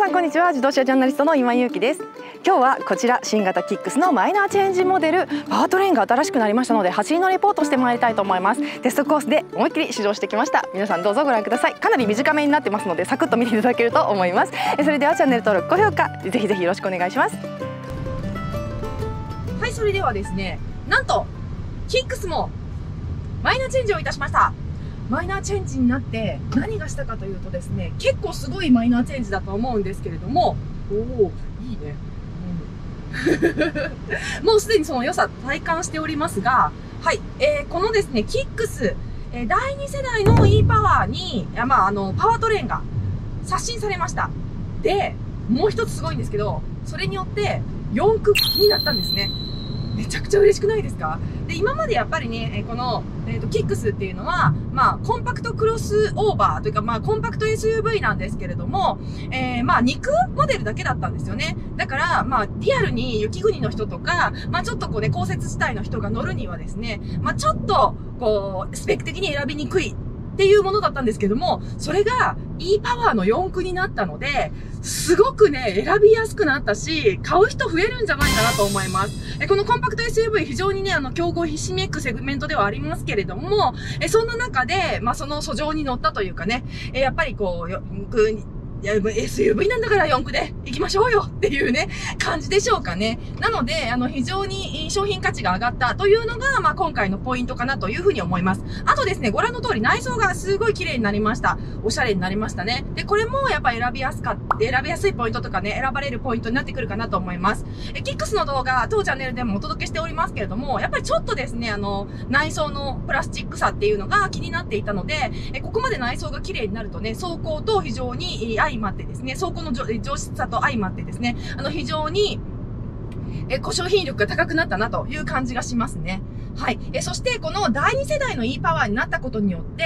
さんこんにちは。自動車ジャーナリストの今井裕樹です。今日はこちら新型キックスのマイナーチェンジモデルパワートレーンが新しくなりましたので、走りのレポートしてもらいたいと思います。テストコースで思いっきり試乗してきました。皆さんどうぞご覧ください。かなり短めになってますのでサクッと見ていただけると思います。それではチャンネル登録高評価ぜひぜひよろしくお願いします。はい、それではですね、なんとキックスもマイナーチェンジをいたしました。マイナーチェンジになって何がしたかというとですね、結構すごいマイナーチェンジだと思うんですけれども、おお、いいね、もうすでにその良さ体感しておりますが、はい、このですね、キックス、第2世代の e パワーに、パワートレーンが刷新されました。で、もう一つすごいんですけど、それによって4駆になったんですね。めちゃくちゃ嬉しくないですか？で、今までやっぱりね、この、キックスっていうのは、コンパクトクロスオーバーというか、コンパクト SUV なんですけれども、肉モデルだけだったんですよね。だから、リアルに雪国の人とか、ちょっとこうね、降雪地帯の人が乗るにはですね、ちょっと、こう、スペック的に選びにくいっていうものだったんですけども、それが e パワーの4駆になったので、すごくね、選びやすくなったし、買う人増えるんじゃないかなと思います。このコンパクト SUV 非常にね、競合ひしめくセグメントではありますけれども、そんな中で、その訴状に乗ったというかね、やっぱりこう、SUV なんだから4駆で行きましょうよっていうね、感じでしょうかね。なので、非常に商品価値が上がったというのが、今回のポイントかなというふうに思います。あとですね、ご覧の通り内装がすごい綺麗になりました。おしゃれになりましたね。で、これもやっぱ選びやすいポイントとかね、選ばれるポイントになってくるかなと思います。キックスの動画、当チャンネルでもお届けしておりますけれども、やっぱりちょっとですね、内装のプラスチックさっていうのが気になっていたので、ここまで内装が綺麗になるとね、走行と非常に相まってですね、走行の上質さと相まってですね、非常に、商品力が高くなったなという感じがしますね。はい。そして、この第2世代の e パワーになったことによって、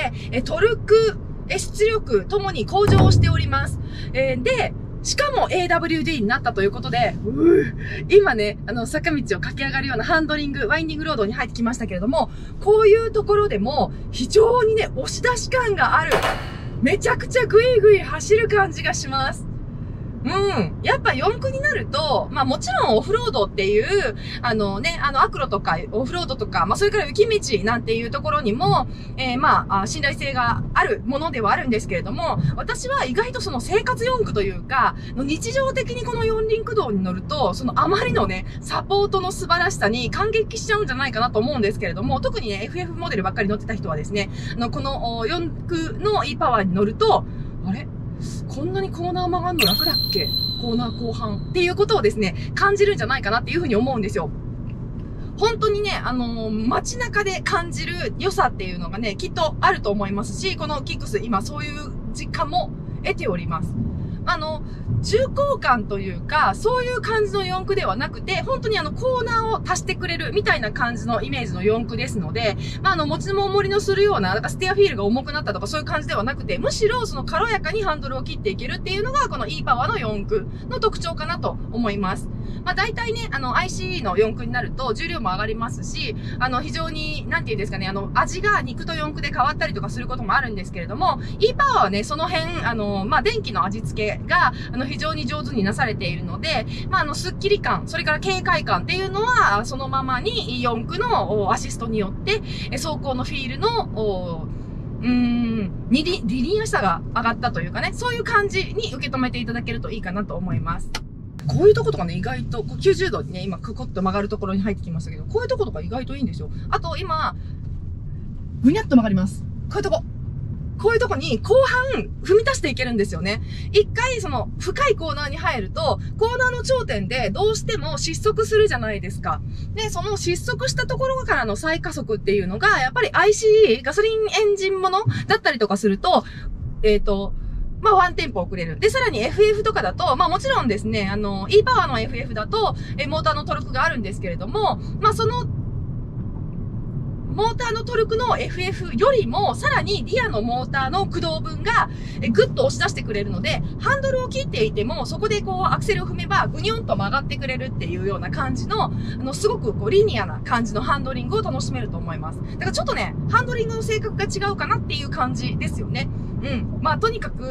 トルク、出力ともに向上しております。で、しかも AWD になったということで、今ね、坂道を駆け上がるようなハンドリング、ワインディングロードに入ってきましたけれども、こういうところでも非常にね、押し出し感がある。めちゃくちゃグイグイ走る感じがします。やっぱ4駆になると、もちろんオフロードっていう、アクロとかオフロードとか、それから雪道なんていうところにも、信頼性があるものではあるんですけれども、私は意外とその生活4駆というか、日常的にこの四輪駆動に乗ると、そのあまりのね、サポートの素晴らしさに感激しちゃうんじゃないかなと思うんですけれども、特にね、FF モデルばっかり乗ってた人はですね、この4駆の e パワーに乗ると、あれ？こんなにコーナー曲がるの楽だっけ？コーナー後半っていうことをですね、感じるんじゃないかなっていうふうに思うんですよ。本当にね、街中で感じる良さっていうのがね、きっとあると思いますし、このキックス、今そういう実感も得ております。重厚感というか、そういう感じの4駆ではなくて、本当にコーナーを足してくれるみたいな感じのイメージの4駆ですので、持ちも重りのするような、ステアフィールが重くなったとかそういう感じではなくて、むしろその軽やかにハンドルを切っていけるっていうのが、この e パワーの4駆の特徴かなと思います。大体ね、ICE の4駆になると重量も上がりますし、非常に、なんていうんですかね、味が肉と4駆で変わったりとかすることもあるんですけれども、e パワーはね、その辺、電気の味付けが、非常に上手になされているので、スッキリ感、それから軽快感っていうのは、そのままに4駆のアシストによって、走行のフィールの、リニアさが上がったというかね、そういう感じに受け止めていただけるといいかなと思います。こういうとことかね、意外と、90度にね、今、クコッと曲がるところに入ってきましたけど、こういうとことか意外といいんですよ。あと、今、ぐにゃっと曲がります。こういうとこ。こういうとこに後半踏み出していけるんですよね。一回その深いコーナーに入ると、コーナーの頂点でどうしても失速するじゃないですか。で、その失速したところからの再加速っていうのが、やっぱり ICE、ガソリンエンジンものだったりとかすると、ワンテンポ遅れる。で、さらに FF とかだと、もちろんですね、e パワーの FF だと、モーターのトルクがあるんですけれども、その、モーターのトルクの FF よりも、さらにリアのモーターの駆動分がぐっと押し出してくれるので、ハンドルを切っていても、そこでこうアクセルを踏めば、ぐにょんと曲がってくれるっていうような感じの、すごくこうリニアな感じのハンドリングを楽しめると思います。だからちょっとね、ハンドリングの性格が違うかなっていう感じですよね。とにかく、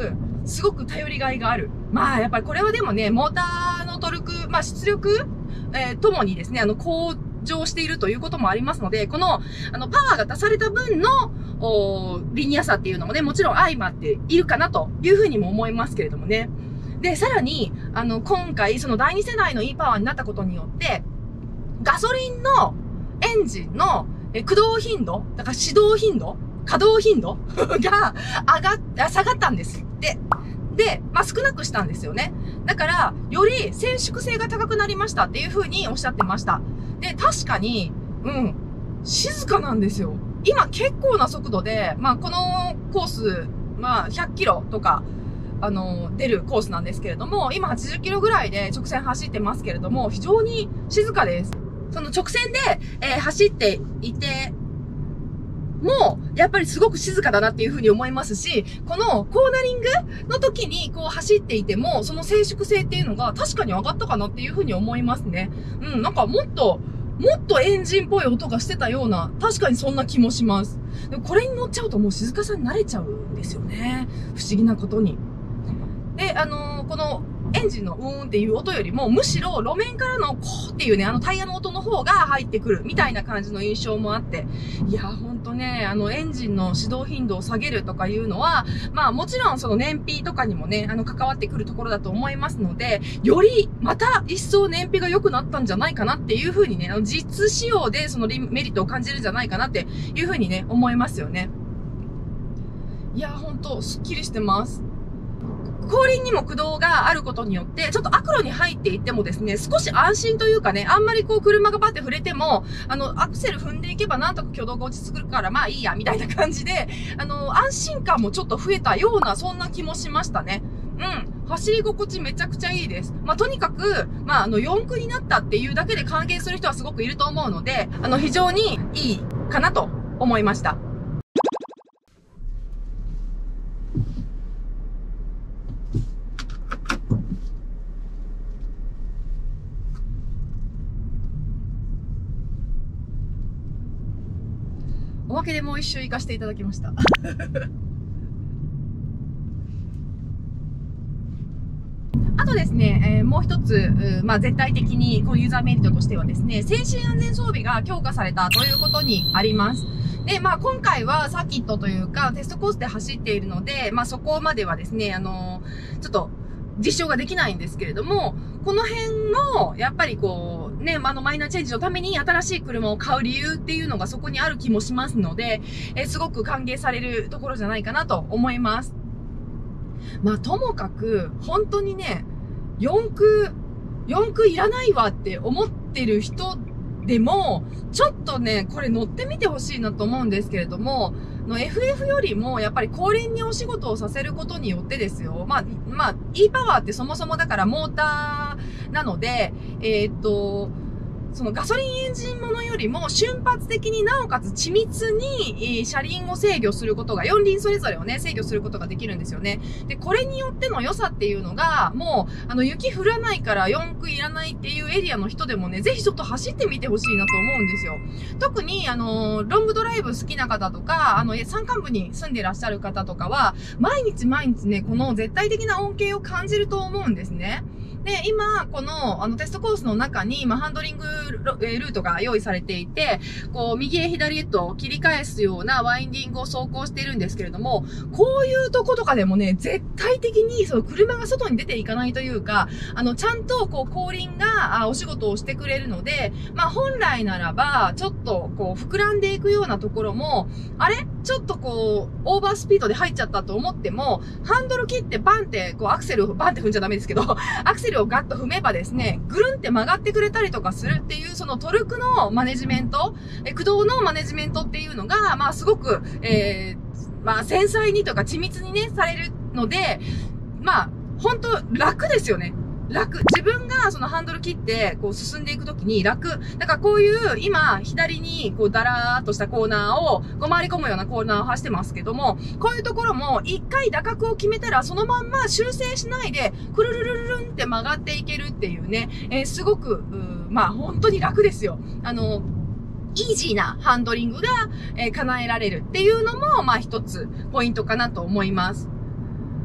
すごく頼りがいがある。まあ、やっぱりこれはでもね、モーターのトルク、まあ、出力、ともにですね、向上しているということもありますので、この、パワーが出された分の、リニアさっていうのもね、もちろん相まっているかなというふうにも思いますけれどもね。で、さらに、今回、その第2世代の e パワーになったことによって、ガソリンのエンジンの駆動頻度、だから稼働頻度が下がったんですって。で、まあ、少なくしたんですよね。だから、より静粛性が高くなりましたっていう風におっしゃってました。で、確かに、静かなんですよ。今結構な速度で、まあ、このコース、まあ、100キロとか、出るコースなんですけれども、今80キロぐらいで直線走ってますけれども、非常に静かです。その直線で、走っていて、もう、やっぱりすごく静かだなっていうふうに思いますし、このコーナリングの時にこう走っていても、その静粛性っていうのが確かに上がったかなっていうふうに思いますね。なんかもっとエンジンっぽい音がしてたような、確かにそんな気もします。でもこれに乗っちゃうともう静かさに慣れちゃうんですよね。不思議なことに。で、この、エンジンのっていう音よりも、むしろ路面からのコーっていうね、タイヤの音の方が入ってくるみたいな感じの印象もあって、いや、ほんとね、エンジンの始動頻度を下げるとかいうのは、まあもちろんその燃費とかにもね、関わってくるところだと思いますので、よりまた一層燃費が良くなったんじゃないかなっていう風にね、実使用でそのメリットを感じるんじゃないかなっていう風にね、思いますよね。いや、ほんと、スッキリしてます。後輪にも駆動があることによって、ちょっと悪路に入っていってもですね、少し安心というかね、あんまりこう車がバッて触れても、アクセル踏んでいけばなんとか挙動が落ち着くから、まあいいや、みたいな感じで、安心感もちょっと増えたような、そんな気もしましたね。走り心地めちゃくちゃいいです。まあ、とにかく、まあ、4駆になったっていうだけで歓迎する人はすごくいると思うので、非常にいいかなと思いました。おまけでもう一周行かせていただきました。あとですね、もう一つ、まあ絶対的にこのユーザーメリットとしてはですね、先進安全装備が強化されたということにあります。で、まあ今回はサーキットというかテストコースで走っているので、まあそこまではですね、ちょっと実証ができないんですけれども、この辺も、やっぱりこう、ね、マイナーチェンジのために新しい車を買う理由っていうのがそこにある気もしますので、すごく歓迎されるところじゃないかなと思います。まあ、ともかく、本当にね、4駆いらないわって思ってる人でも、ちょっとね、これ乗ってみてほしいなと思うんですけれども、FF よりも、やっぱり後輪にお仕事をさせることによってですよ。まあ、e パワーってそもそもだからモーターなので、そのガソリンエンジンものよりも瞬発的になおかつ緻密に車輪を制御することが、4輪それぞれをね、制御することができるんですよね。で、これによっての良さっていうのが、もう、雪降らないから4駆いらないっていうエリアの人でもね、ぜひちょっと走ってみてほしいなと思うんですよ。特に、ロングドライブ好きな方とか、山間部に住んでいらっしゃる方とかは、毎日ね、この絶対的な恩恵を感じると思うんですね。で、今、この、テストコースの中に、ハンドリングルートが用意されていて、こう、右へ左へと切り返すようなワインディングを走行しているんですけれども、こういうとことかでもね、絶対的に、その車が外に出ていかないというか、ちゃんと、こう、後輪が、お仕事をしてくれるので、本来ならば、ちょっと、こう、膨らんでいくようなところも、あれちょっとこう、オーバースピードで入っちゃったと思っても、ハンドル切ってバンって、こう、アクセルをバンって踏んじゃダメですけど、アクセルをガッと踏めばですね、ぐるんって曲がってくれたりとかするっていう、そのトルクのマネジメント、駆動のマネジメントっていうのが、すごく、繊細にとか緻密にね、されるので、本当楽ですよね。楽。自分がそのハンドル切ってこう進んでいくときに楽。だからこういう今左にこうだらーっとしたコーナーをこう回り込むようなコーナーを走ってますけども、こういうところも一回打角を決めたらそのまんま修正しないでくるるるるるんって曲がっていけるっていうね、すごく本当に楽ですよ。イージーなハンドリングが、叶えられるっていうのも一つポイントかなと思います。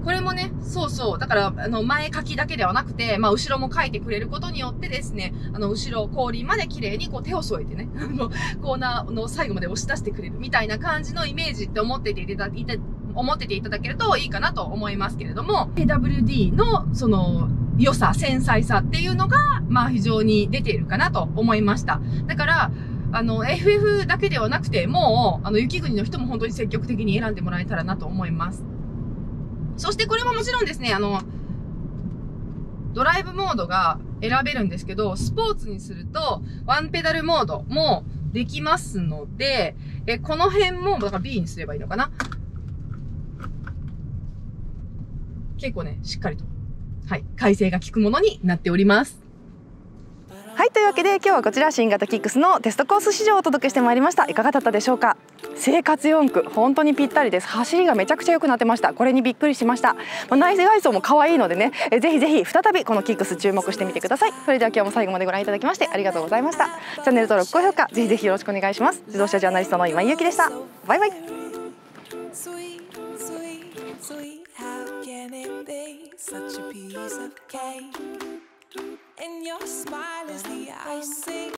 これもね、そうそう。だから、前書きだけではなくて、まあ、後ろも書いてくれることによってですね、後ろ、後輪まで綺麗にこう手を添えてね、コーナーの最後まで押し出してくれるみたいな感じのイメージって思ってていただけるといいかなと思いますけれども、AWD のその良さ、繊細さっていうのが、まあ非常に出ているかなと思いました。だから、FF だけではなくて、もう、雪国の人も本当に積極的に選んでもらえたらなと思います。そしてこれももちろんですね、ドライブモードが選べるんですけど、スポーツにすると、ワンペダルモードもできますので、この辺も、だから B にすればいいのかな。結構ね、しっかりと、はい、改正が効くものになっております。はい、というわけで今日はこちら新型キックスのテストコース試乗をお届けしてまいりました。いかがだったでしょうか。生活4区本当にぴったりです。走りがめちゃくちゃ良くなってました。これにびっくりしました。内外装も可愛いのでね、ぜひぜひ再びこのキックス注目してみてください。それでは今日も最後までご覧いただきましてありがとうございました。チャンネル登録高評価ぜひぜひよろしくお願いします。自動車ジャーナリストの今井ゆきでした。バイバイ。And your smile is the icing